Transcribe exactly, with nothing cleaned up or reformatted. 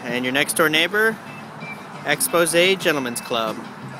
And your next door neighbor, Expose Gentlemen's Club.